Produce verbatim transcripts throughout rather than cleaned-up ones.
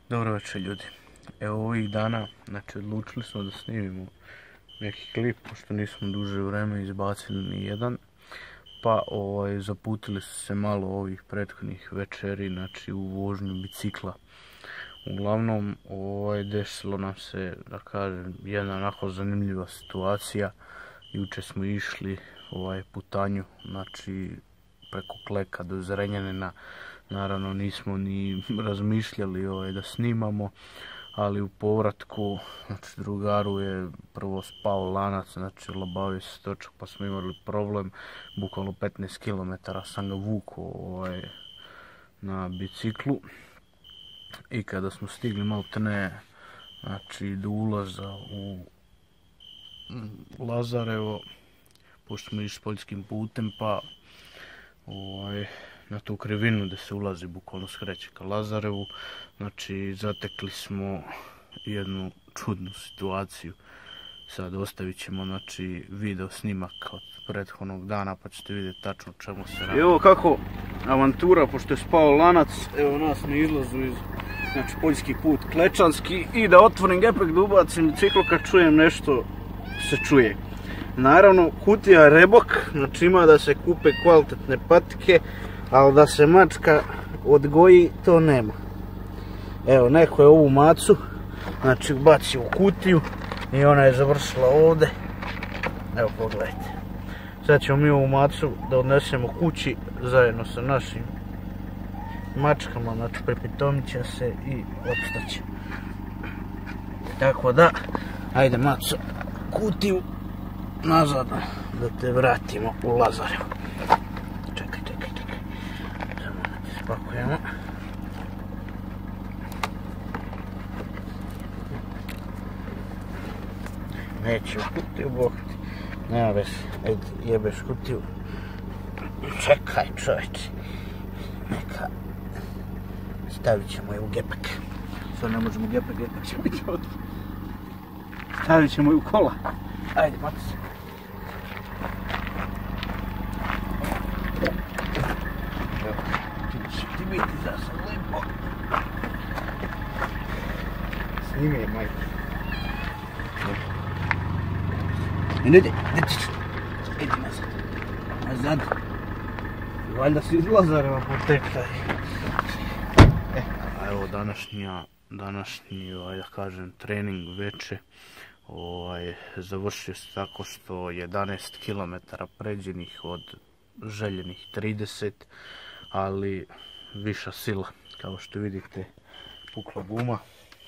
Dobro večer ljudi. Evo ovih dana, znači odlučili smo da snimimo neki klip, pošto nismo duže vreme izbacili ni jedan. Pa ovaj, zaputili su se malo ovih prethodnih večeri, znači u vožnju bicikla. Uglavnom, ovaj, desilo nam se, da kažem, jedna onako zanimljiva situacija. Juče smo išli ovaj, putanju, znači preko Kleka do Zrenjanina. Naravno nismo ni razmišljali ovaj, da snimamo, ali u povratku, znači drugaru je prvo spao lanac, znači labavio se točak, pa smo imali problem, bukvalno petnaest kilometara sam ga vukao ovaj, na biciklu. I kada smo stigli maltene, znači do ulaza u Lazarevo, pošto smo išli poljskim putem, pa ovaj, na tu krivinu gdje se ulazi, bukvalno skreće ka Lazarevu, znači zatekli smo jednu čudnu situaciju. Sad ostavit ćemo, znači, video snimak od prethodnog dana, pa ćete vidjeti tačno o čemu se radi. Evo kako avantura, pošto je spao lanac, evo nas na izlazu iz, znači, poljski put Klečanski, i da otvorim gepek, da ubacim biciklo, kad čujem nešto se čuje. Naravno, kutija Rebok, znači ima da se kupe kvalitetne patike, ali da se mačka odgoji, to nema. Evo, neko je ovu macu, znači, bacio u kutiju i ona je završila ovdje. Evo, pogledajte. Sad ćemo mi ovu macu da odnesemo kući zajedno sa našim mačkama, znači prepitomit će se i opstaće. Tako da, ajde maco, kutiju nazad da te vratimo u Lazarevo. Čekaj, čekaj, čekaj. Samo da te spakujemo. Neće u kutiju, bog ti. Nema veze, ajde, jebeš kutiju. Čekaj, čovječe. Neka. Stavit ćemo je u gepek. Sad ne možemo gepek, gepek će biti ovdje. Stavit ćemo je u kola. Ajde, mati se. Evo, ti će ti biti zasad lepo. Snimi je, majke. Idi, idi, idi nazad. Nazad. Valjda si iz Lazareva potekla. E, a evo današnja, današnji, ovaj, da kažem, trening veče. Ovaj, završio se tako što jedanaest kilometara pređenih od željenih trideset, ali viša sila, kao što vidite, pukla guma.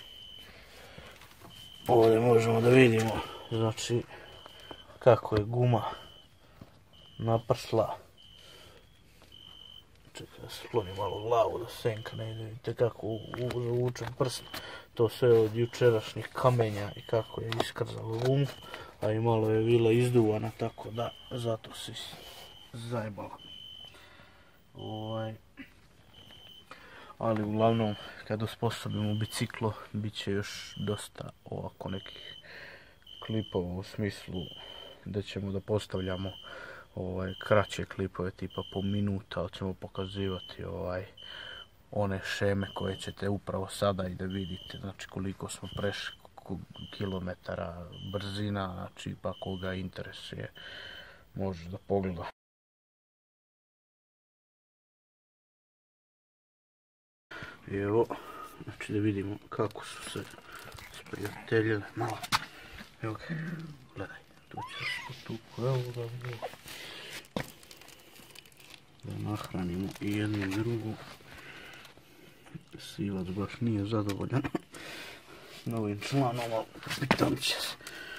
Ovdje možemo da vidimo, znači, kako je guma naprsla. Čekaj da se skloni malo glavu, da senka ne ide, vidite kako uvučen prst. To sve od jučerašnjih kamenja i kako je iskrzalo gumu, a i malo je vila izduvana, tako da zato se zajebala. Ovaj. Ali uglavnom, kad osposobimo biciklo, bit će još dosta ovako nekih klipova u smislu da ćemo da postavljamo ovaj, kraće klipove tipa po minuta, ali ćemo pokazivati ovaj, one šeme koje ćete upravo sada i da vidite, znači koliko smo prešli kilometara brzina, znači pa koga interesuje može da pogleda. I evo, znači da vidimo kako su se sprijateljile malo. Evo ga, gledaj, tu ćeš tu, evo ga, evo. Da nahranimo i jednu i drugu. Sivac baš nije zadovoljan novim članom, ali pitam će se.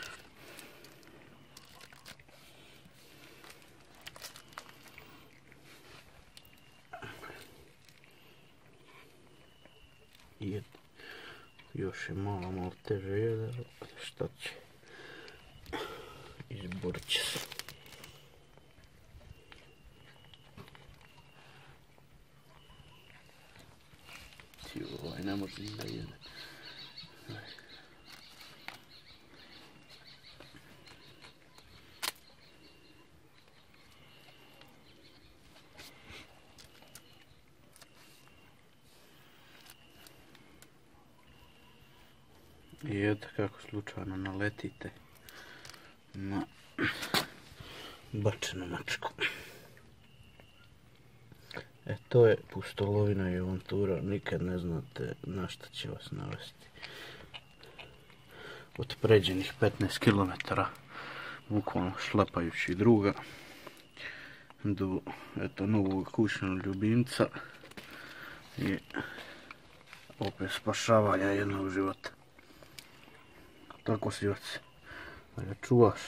Jed. Još je malo, malo teže jedan, šta će. Izborit će se. Ti ovaj ne može ni da jede. I eto kako slučajno naletite na bačenu mačku. E to je pustolovina i avantura, nikad ne znate na šta će vas navesti. Od pređenih petnaest kilometara, bukvalno šlapajući druga, do eto novog kućnog ljubimca i opet spašavanja jednog života. Tako si oci, da ga čuvaš.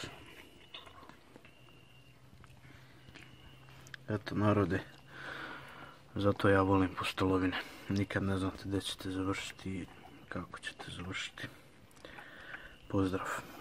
Eto narode, zato ja volim pustolovine. Nikad ne znate gdje ćete završiti i kako ćete završiti. Pozdrav.